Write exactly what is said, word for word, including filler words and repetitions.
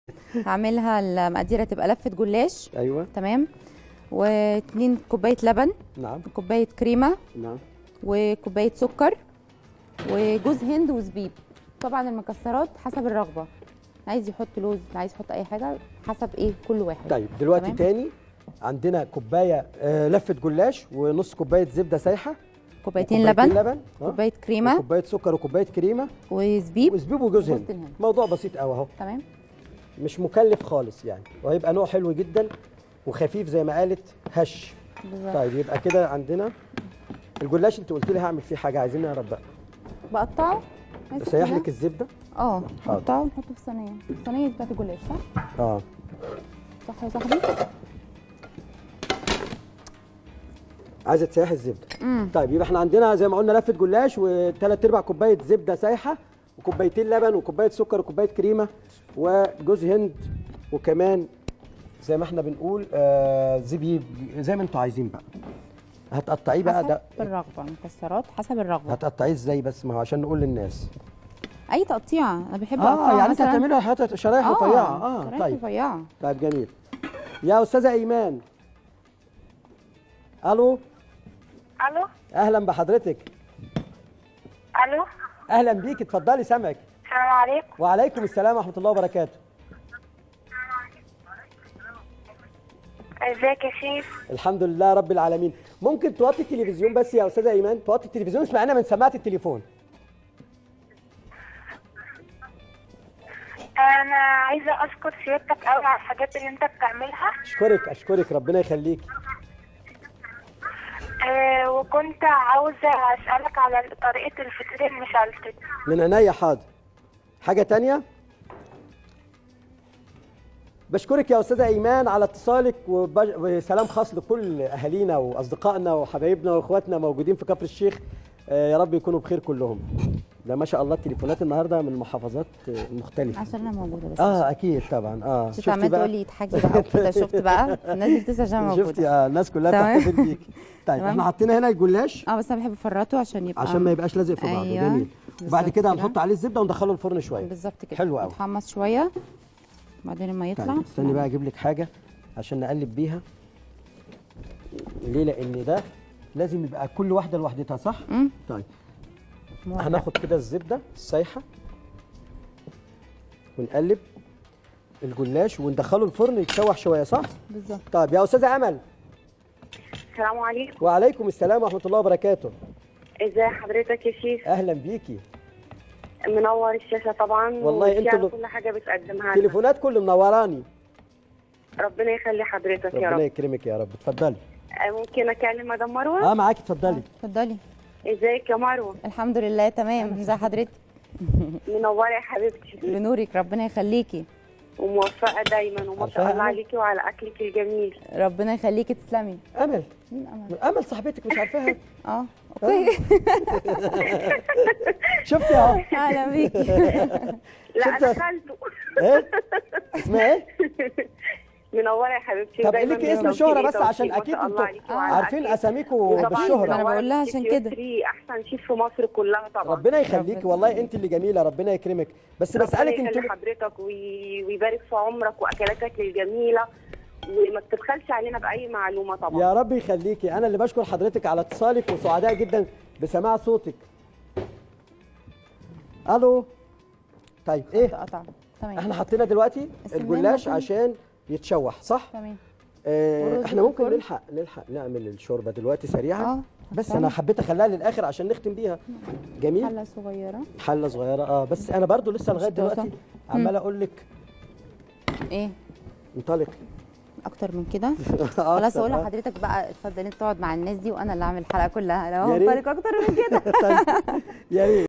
هعملها المقادير هتبقى لفه جلاش. ايوه تمام. واتنين كوبايه لبن. نعم. كوبايه كريمه. نعم. وكوبايه سكر وجوز هند وزبيب. طبعا المكسرات حسب الرغبه، عايز يحط لوز، عايز يحط اي حاجه حسب ايه كل واحد. طيب دلوقتي تمام؟ تاني عندنا كوبايه آه لفه جلاش ونص كوبايه زبده سايحه، كوبايتين لبن، لبن كوبايه كريمه، كوبايه سكر وكوبايه كريمه وزبيب وزبيب وجوز هند. موضوع بسيط قوي اهو، تمام، مش مكلف خالص يعني، وهيبقى نوع حلو جدا وخفيف زي ما قالت هش. بالظبط. طيب يبقى كده عندنا الجلاش. انت قلت لي هعمل فيه حاجه، عايزين نعرف بقى. بقطعه. اسيح لك الزبده. اه بقطعه ونحطه في الصينيه، الصينيه بتاعت الجلاش صح؟ اه صح يا صاحبي؟ عايزه تسيح الزبده. امم طيب يبقى احنا عندنا زي ما قلنا لفه جلاش وثلاث ارباع كوبايه زبده سايحه وكوبايتين لبن وكوبايه سكر وكوبايه كريمه وجوز هند، وكمان زي ما احنا بنقول آه زبيب، زي ما انتوا عايزين بقى. هتقطعيه بقى ده حسب الرغبه، المكسرات حسب الرغبه. هتقطعيه ازاي بس؟ ما هو عشان نقول للناس. اي تقطيعه، انا بحب اه اقطعها يعني انت مثلا. هتعملها حتت شرايح آه رفيعه. اه شرايح طيب رفيعه. طيب جميل. يا استاذه ايمان. الو. الو. اهلا بحضرتك. الو. اهلا بيك، اتفضلي سامعك. السلام عليكم. وعليكم السلام ورحمه الله وبركاته. ازيك يا شيف؟ الحمد لله رب العالمين. ممكن توطي التلفزيون بس يا استاذه ايمان؟ توطي التلفزيون، اسمعنا من سماعه التليفون. انا عايزه اشكر سيادتك قوي على الحاجات اللي انت بتعملها. اشكرك اشكرك ربنا يخليك. أه وكنت عاوزه اسالك على طريقه الفطير المشلتت. من عينيا حاضر. حاجه تانية؟ بشكرك يا استاذه ايمان على اتصالك، وبج... وسلام خاص لكل اهالينا واصدقائنا وحبايبنا واخواتنا موجودين في كفر الشيخ. آه يا رب يكونوا بخير كلهم. ده ما شاء الله التليفونات النهارده من محافظات مختلفه. عشان انا موجوده بس. اه اكيد طبعا. اه شفت عمال تقول لي اضحكي بقى وكده. شفت بقى الناس دي بتسال عشان موجوده. شفتي اه الناس كلها بتحتفل بيك. طيب احنا حطينا هنا الجلاش. اه بس انا بحب افرطه عشان يبقى عشان ما يبقاش لازق في بعضه. أيوة. جميل. وبعد كده هنحط عليه الزبده وندخله الفرن شويه. بالظبط كده. حلو قوي. يتحمص شويه بعدين لما يطلع. طيب استني بقى اجيب لك حاجه عشان نقلب بيها. ليه؟ لان ده لازم يبقى كل واحده لوحدتها صح؟ امم طيب هناخد كده الزبده السايحه ونقلب الجلاش وندخله الفرن يتشوح شويه صح؟ بالظبط. طيب يا استاذه امل. السلام عليكم. وعليكم السلام ورحمه الله وبركاته. ازي حضرتك يا شيف؟ اهلا بيكي. منور الشاشه طبعا. والله انتوا اللي... كل حاجه بتقدمها لنا. تليفونات كله منوراني. ربنا يخلي حضرتك يا رب. ربنا يكرمك يا رب. اتفضلي. ممكن اكلم مدام مروه؟ اه معاكي اتفضلي. اتفضلي. ازيك يا مروه؟ الحمد لله تمام. ازي حضرتك؟ منوره يا حبيبتي. بنورك ربنا يخليكي. وموفقه دايما وما شاء الله عليكي وعلى اكلك الجميل. ربنا يخليكي تسلمي. امل. مين امل؟ امل صاحبتك مش عارفاها؟ اه اوكي. شفتي اهو. اهلا بيكي. لا انا خالته. ايه؟ اسمها ايه؟ منوره يا حبيبتي. طب قولي لي اسم شهره بس عشان اكيد انتوا عارفين اساميكم بالشهره. انا بقول لها عشان كده. احسن شيف في مصر كلها طبعا. ربنا يخليكي والله انت اللي جميله ربنا يكرمك. بس بسالك انت حضرتك ويبارك في عمرك واكلاتك الجميله وما تبخلش علينا باي معلومه طبعا. يا رب يخليكي. انا اللي بشكر حضرتك على اتصالك وسعداء جدا بسماع صوتك. الو. طيب ايه؟ قطع. تمام. احنا حطينا دلوقتي الجلاش عشان يتشوح صح؟ تمام. اه احنا ممكن نلحق نلحق نعمل الشوربه دلوقتي سريعا. اه بس انا حبيت اخليها للاخر عشان نختم بيها. جميل. حله صغيره. حله صغيره اه بس انا برضو لسه لغايه دلوقتي عمال اقول لك ايه؟ انطلق اكتر من كده. خلاص اقول لحضرتك بقى اتفضل انت تقعد مع الناس دي وانا اللي اعمل الحلقه كلها. لو هنطلق اكتر من كده. يا ريت.